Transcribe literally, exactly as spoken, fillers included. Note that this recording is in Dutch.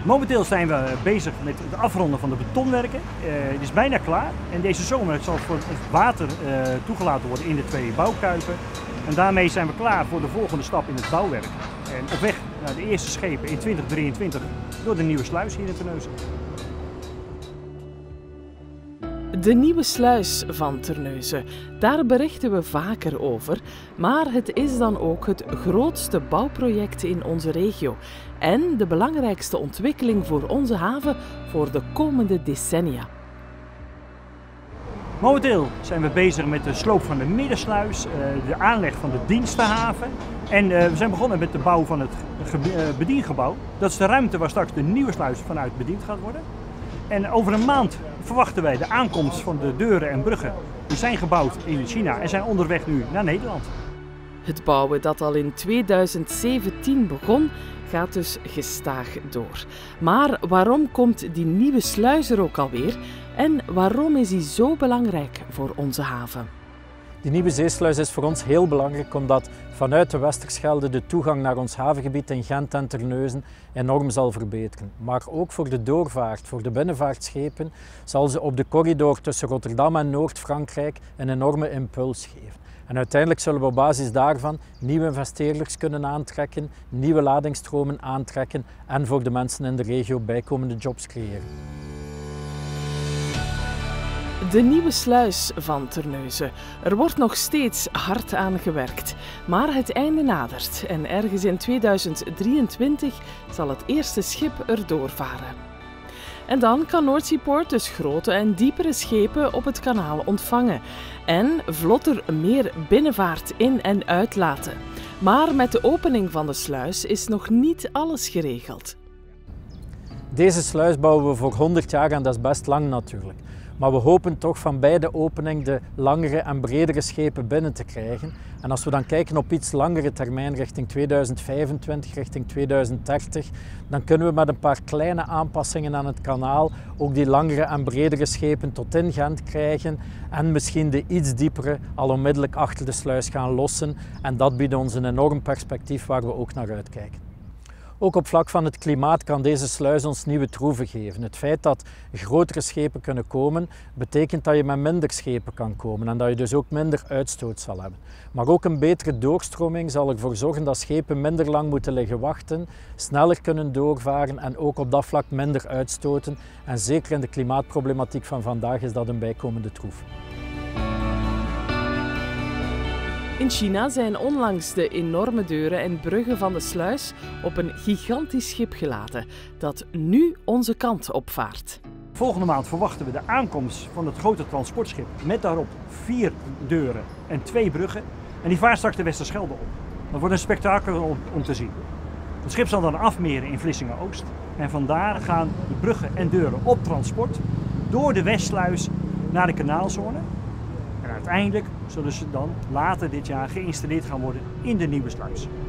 Momenteel zijn we bezig met het afronden van de betonwerken. Uh, het is bijna klaar en deze zomer zal voor het water uh, toegelaten worden in de twee bouwkuipen. En daarmee zijn we klaar voor de volgende stap in het bouwwerk. En op weg naar de eerste schepen in twintig drieëntwintig door de nieuwe sluis hier in Terneuzen. De nieuwe sluis van Terneuzen, daar berichten we vaker over, maar het is dan ook het grootste bouwproject in onze regio en de belangrijkste ontwikkeling voor onze haven voor de komende decennia. Momenteel zijn we bezig met de sloop van de middensluis, de aanleg van de dienstenhaven en we zijn begonnen met de bouw van het bediengebouw. Dat is de ruimte waar straks de nieuwe sluis vanuit bediend gaat worden. En over een maand verwachten wij de aankomst van de deuren en bruggen. Die zijn gebouwd in China en zijn onderweg nu naar Nederland. Het bouwen dat al in tweeduizend zeventien begon, gaat dus gestaag door. Maar waarom komt die nieuwe sluis er ook alweer? En waarom is die zo belangrijk voor onze haven? Die nieuwe zeesluis is voor ons heel belangrijk omdat vanuit de Westerschelde de toegang naar ons havengebied in Gent en Terneuzen enorm zal verbeteren. Maar ook voor de doorvaart, voor de binnenvaartschepen, zal ze op de corridor tussen Rotterdam en Noord-Frankrijk een enorme impuls geven. En uiteindelijk zullen we op basis daarvan nieuwe investeerders kunnen aantrekken, nieuwe ladingsstromen aantrekken en voor de mensen in de regio bijkomende jobs creëren. De nieuwe sluis van Terneuzen. Er wordt nog steeds hard aan gewerkt, maar het einde nadert en ergens in tweeduizend drieëntwintig zal het eerste schip erdoor varen. En dan kan Noordseapoort dus grote en diepere schepen op het kanaal ontvangen en vlotter meer binnenvaart in- en uitlaten. Maar met de opening van de sluis is nog niet alles geregeld. Deze sluis bouwen we voor honderd jaar en dat is best lang natuurlijk. Maar we hopen toch van bij de opening de langere en bredere schepen binnen te krijgen. En als we dan kijken op iets langere termijn, richting tweeduizend vijfentwintig, richting tweeduizend dertig, dan kunnen we met een paar kleine aanpassingen aan het kanaal ook die langere en bredere schepen tot in Gent krijgen en misschien de iets diepere al onmiddellijk achter de sluis gaan lossen. En dat biedt ons een enorm perspectief waar we ook naar uitkijken. Ook op vlak van het klimaat kan deze sluis ons nieuwe troeven geven. Het feit dat grotere schepen kunnen komen, betekent dat je met minder schepen kan komen en dat je dus ook minder uitstoot zal hebben. Maar ook een betere doorstroming zal ervoor zorgen dat schepen minder lang moeten liggen wachten, sneller kunnen doorvaren en ook op dat vlak minder uitstoten. En zeker in de klimaatproblematiek van vandaag is dat een bijkomende troef. In China zijn onlangs de enorme deuren en bruggen van de sluis op een gigantisch schip gelaten, dat nu onze kant opvaart. Volgende maand verwachten we de aankomst van het grote transportschip met daarop vier deuren en twee bruggen. En die vaart straks de Westerschelde op. Dat wordt een spektakel om, om te zien. Het schip zal dan afmeren in Vlissingen-Oost. En vandaar gaan de bruggen en deuren op transport door de Westsluis naar de kanaalzone. En uiteindelijk zullen ze dan later dit jaar geïnstalleerd gaan worden in de nieuwe sluis.